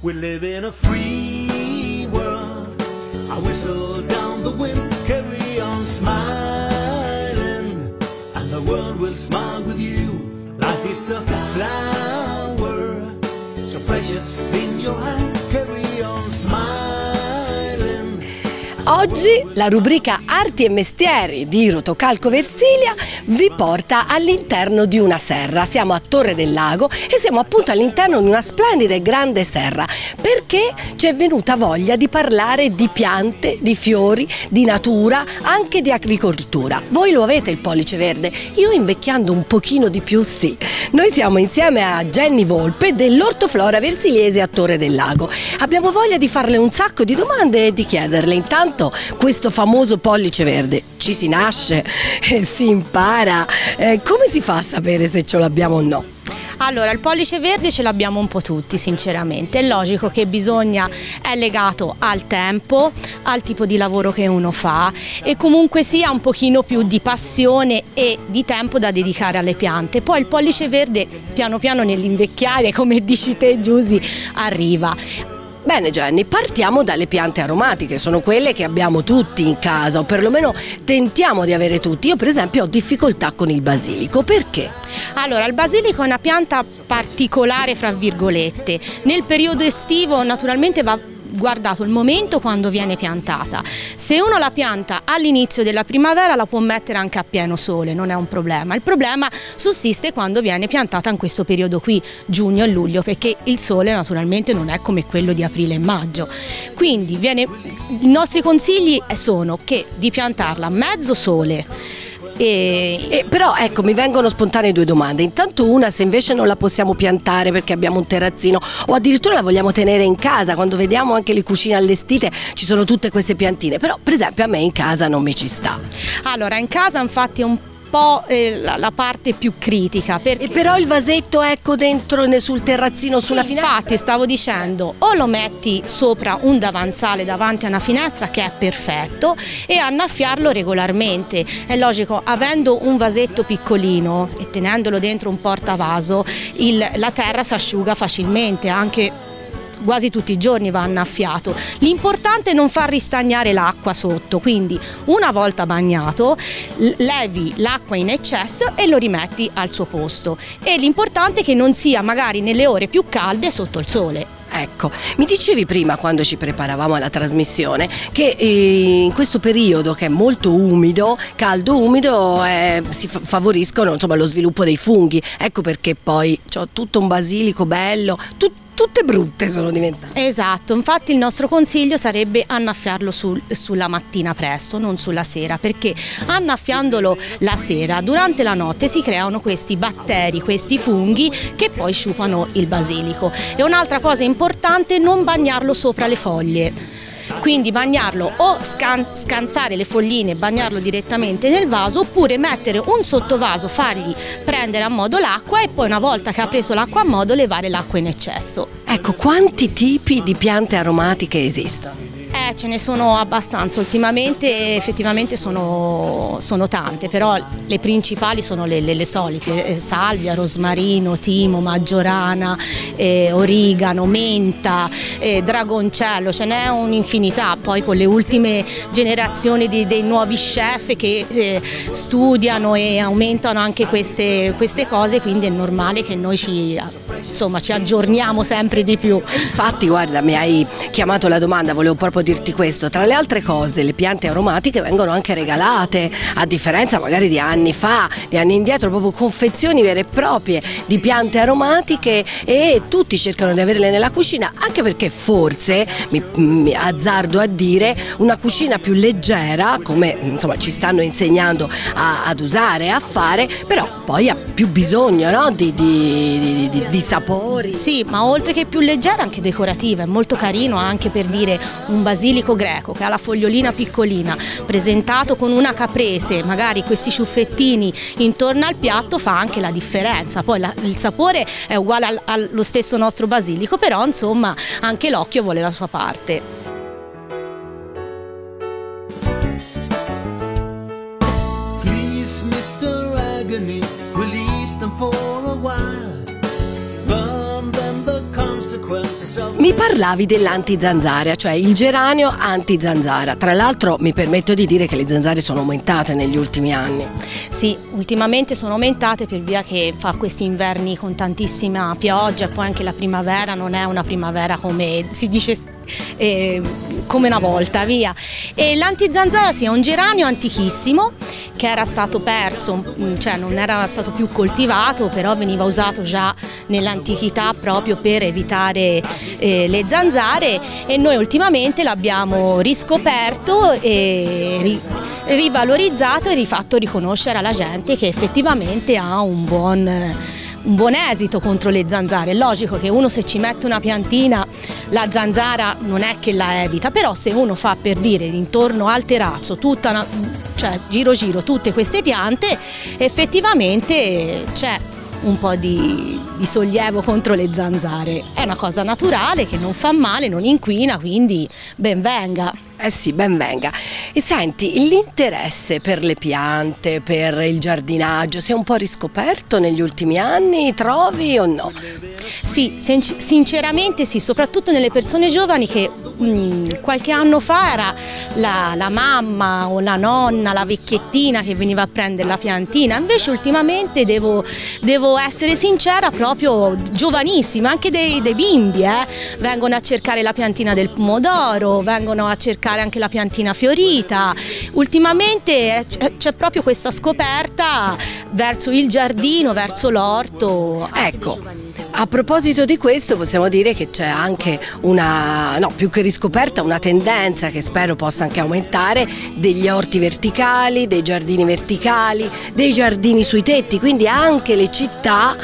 We live in a free world. I whistle down the wind, carry on smiling, and the world will smile with you. Life is a flower, so precious in your hand, carry on smiling. Oggi la rubrica Arti e Mestieri di Rotocalco Versilia vi porta all'interno di una serra. Siamo a Torre del Lago e siamo appunto all'interno di una splendida e grande serra, perché ci è venuta voglia di parlare di piante, di fiori, di natura, anche di agricoltura. Voi lo avete il pollice verde? Io, invecchiando un pochino di più, sì. Noi siamo insieme a Jenny Volpe dell'Ortoflora Versiliese a Torre del Lago. Abbiamo voglia di farle un sacco di domande e di chiederle intanto questo famoso pollice verde. Ci si nasce? Si impara? Come si fa a sapere se ce l'abbiamo o no? Allora, il pollice verde ce l'abbiamo un po' tutti, sinceramente. È logico che è legato al tempo, al tipo di lavoro che uno fa e comunque sia un pochino più di passione e di tempo da dedicare alle piante. Poi il pollice verde piano piano nell'invecchiare, come dici te Giusy, arriva. Bene Jenny, partiamo dalle piante aromatiche, sono quelle che abbiamo tutti in casa, o perlomeno tentiamo di avere tutti. Io per esempio ho difficoltà con il basilico, perché? Allora, il basilico è una pianta particolare, fra virgolette. Nel periodo estivo naturalmente va guardato il momento quando viene piantata. Se uno la pianta all'inizio della primavera la può mettere anche a pieno sole, non è un problema. Il problema sussiste quando viene piantata in questo periodo qui, giugno e luglio, perché il sole naturalmente non è come quello di aprile e maggio. Quindi i nostri consigli sono di piantarla a mezzo sole. Però ecco, mi vengono spontanee due domande. Intanto una, se invece non la possiamo piantare perché abbiamo un terrazzino o addirittura la vogliamo tenere in casa, quando vediamo anche le cucine allestite ci sono tutte queste piantine, però per esempio a me in casa non mi ci sta. Allora, in casa infatti è un po' la parte più critica, perché però il vasetto, ecco, dentro sul terrazzino, sulla finestra. Infatti stavo dicendo, o lo metti sopra un davanzale davanti a una finestra, che è perfetto, e annaffiarlo regolarmente. È logico, avendo un vasetto piccolino e tenendolo dentro un portavaso, la terra si asciuga facilmente, anche quasi tutti i giorni va annaffiato. L'importante è non far ristagnare l'acqua sotto, quindi una volta bagnato levi l'acqua in eccesso e lo rimetti al suo posto, e l'importante è che non sia magari nelle ore più calde sotto il sole. Ecco, mi dicevi prima, quando ci preparavamo alla trasmissione, che in questo periodo che è molto umido, caldo umido, si favoriscono insomma lo sviluppo dei funghi. Ecco perché poi ho tutto un basilico bello, tutte brutte sono diventate. Esatto, infatti il nostro consiglio sarebbe annaffiarlo sulla mattina presto, non sulla sera, perché annaffiandolo la sera, durante la notte si creano questi batteri, questi funghi che poi sciupano il basilico. E un'altra cosa importante, non bagnarlo sopra le foglie. Quindi bagnarlo, o scansare le fogline e bagnarlo direttamente nel vaso, oppure mettere un sottovaso, fargli prendere a modo l'acqua e poi una volta che ha preso l'acqua a modo levare l'acqua in eccesso. Ecco, quanti tipi di piante aromatiche esistono? Ce ne sono abbastanza, ultimamente effettivamente sono tante, però le principali sono le solite: salvia, rosmarino, timo, maggiorana, origano, menta, dragoncello, ce n'è un'infinità. Poi con le ultime generazioni dei nuovi chef che studiano e aumentano anche queste cose, quindi è normale che noi ci aggiorniamo sempre di più. Infatti guarda, mi hai chiamato la domanda, volevo proprio dirti questo: tra le altre cose le piante aromatiche vengono anche regalate, a differenza magari di anni fa, di anni indietro, proprio confezioni vere e proprie di piante aromatiche, e tutti cercano di averle nella cucina, anche perché forse, mi azzardo a dire, una cucina più leggera, come insomma ci stanno insegnando ad usare e a fare, però poi ha più bisogno, no? di sapori. Sì, ma oltre che più leggera, anche decorativa. È molto carino anche, per dire, un basilico greco che ha la fogliolina piccolina, presentato con una caprese, magari questi ciuffettini intorno al piatto, fa anche la differenza. Poi il sapore è uguale allo stesso nostro basilico, però insomma anche l'occhio vuole la sua parte. Mi parlavi dell'antizanzara, cioè il geranio antizanzara. Tra l'altro mi permetto di dire che le zanzare sono aumentate negli ultimi anni. Sì, ultimamente sono aumentate per via che fa questi inverni con tantissima pioggia e poi anche la primavera non è una primavera come si dice come una volta, via. E l'antizanzara sì, è un geranio antichissimo che era stato perso, cioè non era stato più coltivato, però veniva usato già nell'antichità proprio per evitare le zanzare, e noi ultimamente l'abbiamo riscoperto e rivalorizzato e rifatto riconoscere alla gente che effettivamente ha un buon esito contro le zanzare. È logico che uno, se ci mette una piantina, la zanzara non è che la evita, però se uno fa, per dire, intorno al terrazzo cioè giro tutte queste piante, effettivamente c'è un po' di sollievo contro le zanzare. È una cosa naturale che non fa male, non inquina, quindi ben venga. Eh sì, ben venga. E senti, l'interesse per le piante, per il giardinaggio, si è un po' riscoperto negli ultimi anni, trovi o no? Sì, sinceramente sì, soprattutto nelle persone giovani che qualche anno fa era la mamma o la nonna, la vecchiettina che veniva a prendere la piantina. Invece ultimamente devo essere sincera, proprio giovanissimi, anche dei bimbi vengono a cercare la piantina del pomodoro, vengono a cercare anche la piantina fiorita. Ultimamente c'è proprio questa scoperta verso il giardino, verso l'orto. Ecco, a proposito di questo possiamo dire che c'è anche più che riscoperta, una tendenza che spero possa anche aumentare, degli orti verticali, dei giardini verticali, dei giardini sui tetti, quindi anche le città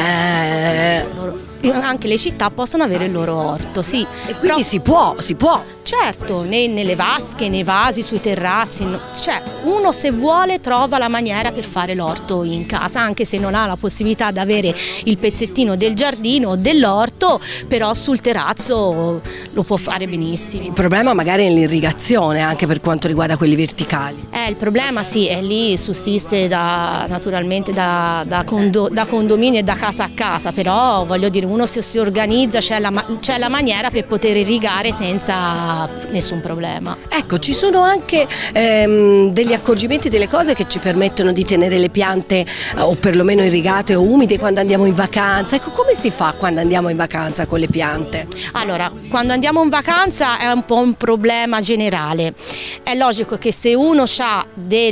possono avere il loro orto, sì. E quindi si può. Certo, nelle vasche, nei vasi, sui terrazzi, cioè uno, se vuole, trova la maniera per fare l'orto in casa, anche se non ha la possibilità di avere il pezzettino del giardino o dell'orto, però sul terrazzo lo può fare benissimo. Il problema magari è l'irrigazione, anche per quanto riguarda quelli verticali. Il problema sì, è lì, sussiste naturalmente da condominio e da casa a casa, però voglio dire, uno se si organizza, c'è la maniera per poter irrigare senza nessun problema. Ecco, ci sono anche degli accorgimenti, delle cose che ci permettono di tenere le piante o perlomeno irrigate o umide quando andiamo in vacanza. Ecco, come si fa quando andiamo in vacanza con le piante? Allora, quando andiamo in vacanza è un po' un problema generale. È logico che se uno ha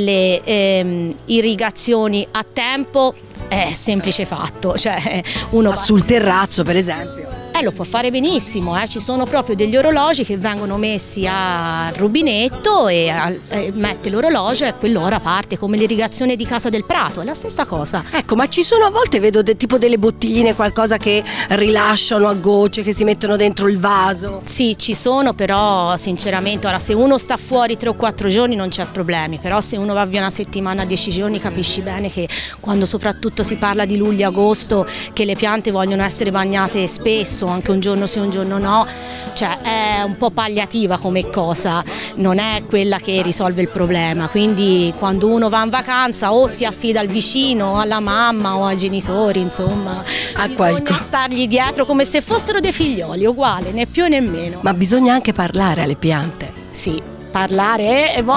delle irrigazioni a tempo è semplice fatto, cioè uno sul terrazzo, per esempio. Lo può fare benissimo, ci sono proprio degli orologi che vengono messi al rubinetto e mette l'orologio e a quell'ora parte, come l'irrigazione di Casa del Prato, è la stessa cosa. Ecco, ma ci sono, a volte vedo tipo delle bottigline, qualcosa che rilasciano a gocce, che si mettono dentro il vaso. Sì, ci sono, però sinceramente, ora se uno sta fuori 3 o 4 giorni non c'è problemi, però se uno va via una settimana, 10 giorni, capisci bene che quando soprattutto si parla di luglio-agosto, che le piante vogliono essere bagnate spesso, anche un giorno sì un giorno no, cioè è un po' palliativa come cosa, non è quella che risolve il problema. Quindi quando uno va in vacanza o si affida al vicino, alla mamma o ai genitori, insomma, bisogna stargli dietro come se fossero dei figlioli, uguale, né più né meno. Ma bisogna anche parlare alle piante. Sì, parlare e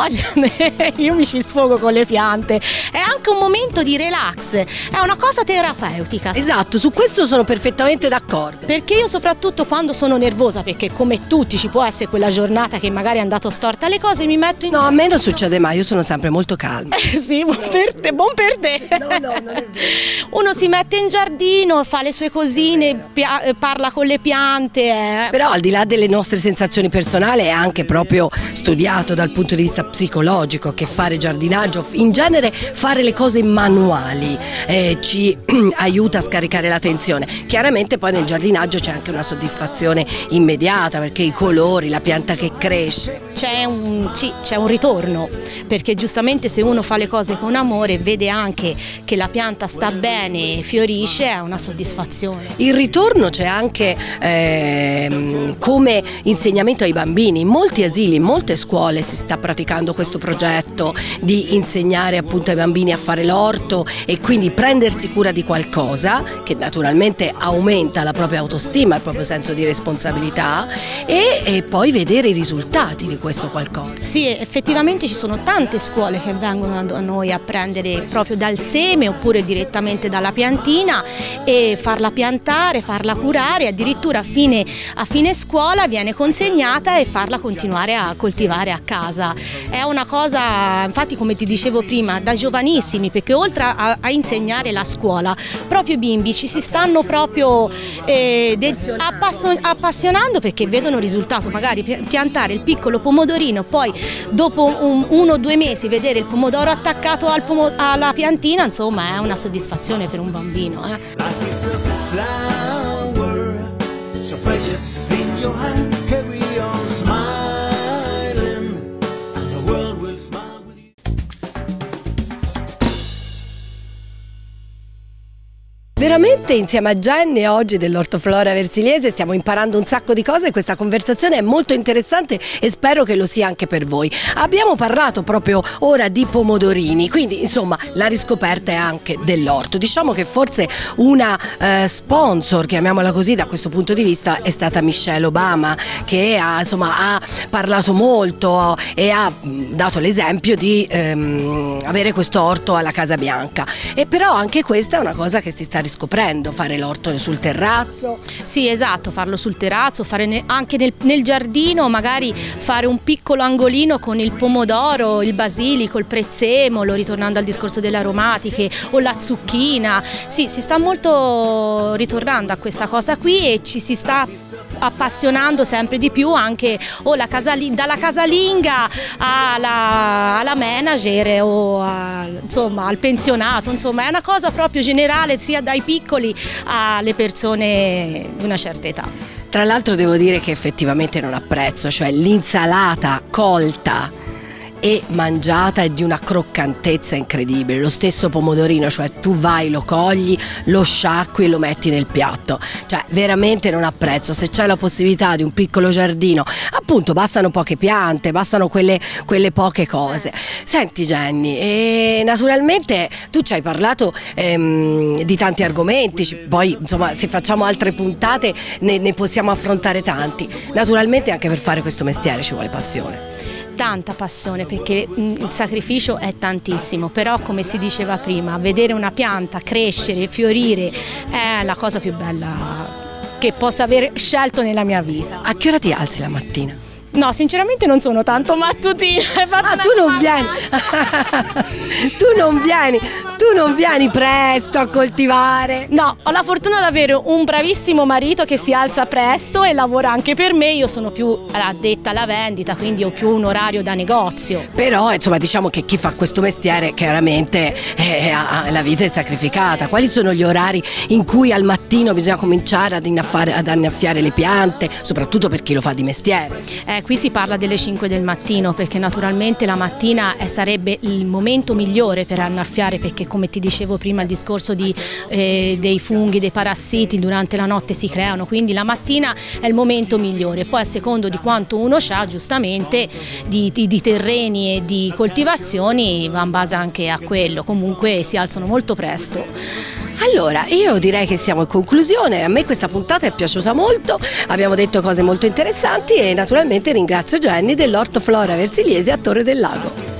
io mi ci sfogo con le piante, è anche un momento di relax, è una cosa terapeutica. Esatto, su questo sono perfettamente d'accordo, perché io soprattutto quando sono nervosa, perché come tutti ci può essere quella giornata che magari è andato storta le cose, mi metto in... No, a me non succede mai, io sono sempre molto calma. Sì, buon per te. No, non è vero. Uno si mette in giardino, fa le sue cosine, parla con le piante. Però al di là delle nostre sensazioni personali è anche proprio studiato dal punto di vista psicologico che fare giardinaggio, in genere fare le cose manuali, ci aiuta a scaricare la tensione. Chiaramente poi nel giardinaggio c'è anche una soddisfazione immediata, perché i colori, la pianta che cresce. C'è un ritorno, perché giustamente se uno fa le cose con amore vede anche che la pianta sta bene e fiorisce, è una soddisfazione. Il ritorno c'è anche come insegnamento ai bambini. In molti asili, in molte scuole scuole si sta praticando questo progetto di insegnare appunto ai bambini a fare l'orto e quindi prendersi cura di qualcosa che naturalmente aumenta la propria autostima, il proprio senso di responsabilità e poi vedere i risultati di questo qualcosa. Sì, effettivamente ci sono tante scuole che vengono da noi a prendere proprio dal seme oppure direttamente dalla piantina e farla piantare, farla curare, addirittura a fine scuola viene consegnata e farla continuare a coltivare a casa. È una cosa, infatti, come ti dicevo prima, da giovanissimi, perché oltre a insegnare la scuola, proprio i bimbi ci si stanno proprio appassionando perché vedono il risultato, magari piantare il piccolo pomodorino, poi dopo 1 o 2 mesi vedere il pomodoro attaccato alla piantina, insomma è una soddisfazione per un bambino. Veramente insieme a Jenny oggi dell'Ortoflora Versiliese stiamo imparando un sacco di cose, questa conversazione è molto interessante e spero che lo sia anche per voi. Abbiamo parlato proprio ora di pomodorini, quindi insomma la riscoperta è anche dell'orto. Diciamo che forse una sponsor, chiamiamola così, da questo punto di vista è stata Michelle Obama, che ha parlato molto e ha dato l'esempio di avere questo orto alla Casa Bianca, e però anche questa è una cosa che si sta scoprendo, fare l'orto sul terrazzo. Sì, esatto, farlo sul terrazzo, fare anche nel giardino, magari fare un piccolo angolino con il pomodoro, il basilico, il prezzemolo, ritornando al discorso delle aromatiche, o la zucchina. Sì, si sta molto ritornando a questa cosa qui e ci si sta appassionando sempre di più anche dalla casalinga alla manager o insomma, al pensionato, insomma è una cosa proprio generale sia dai piccoli alle persone di una certa età. Tra l'altro devo dire che effettivamente non ha prezzo, cioè l'insalata colta e mangiata è di una croccantezza incredibile. Lo stesso pomodorino, cioè tu vai, lo cogli, lo sciacqui e lo metti nel piatto, cioè veramente non ha prezzo. Se c'è la possibilità di un piccolo giardino, appunto bastano poche piante, bastano quelle poche cose. Senti Jenny, e naturalmente tu ci hai parlato di tanti argomenti, poi insomma se facciamo altre puntate ne possiamo affrontare tanti. Naturalmente anche per fare questo mestiere ci vuole passione. Tanta passione, perché il sacrificio è tantissimo, però come si diceva prima, vedere una pianta crescere, fiorire è la cosa più bella che possa aver scelto nella mia vita. A che ora ti alzi la mattina? No, sinceramente non sono tanto mattutina. Tu non vieni. Tu non vieni presto a coltivare. No, ho la fortuna di avere un bravissimo marito che si alza presto e lavora anche per me. Io sono più addetta alla vendita, quindi ho più un orario da negozio. Però insomma diciamo che chi fa questo mestiere chiaramente la vita è sacrificata. Quali sono gli orari in cui al mattino bisogna cominciare ad annaffiare le piante, soprattutto per chi lo fa di mestiere? Qui si parla delle 5 del mattino, perché naturalmente la mattina sarebbe il momento migliore per annaffiare, perché come ti dicevo prima il discorso dei funghi, dei parassiti durante la notte si creano, quindi la mattina è il momento migliore. Poi a secondo di quanto uno ha giustamente di terreni e di coltivazioni va in base anche a quello, comunque si alzano molto presto. Allora, io direi che siamo in conclusione, a me questa puntata è piaciuta molto, abbiamo detto cose molto interessanti e naturalmente ringrazio Jenny dell'Ortoflora Versiliese a Torre del Lago.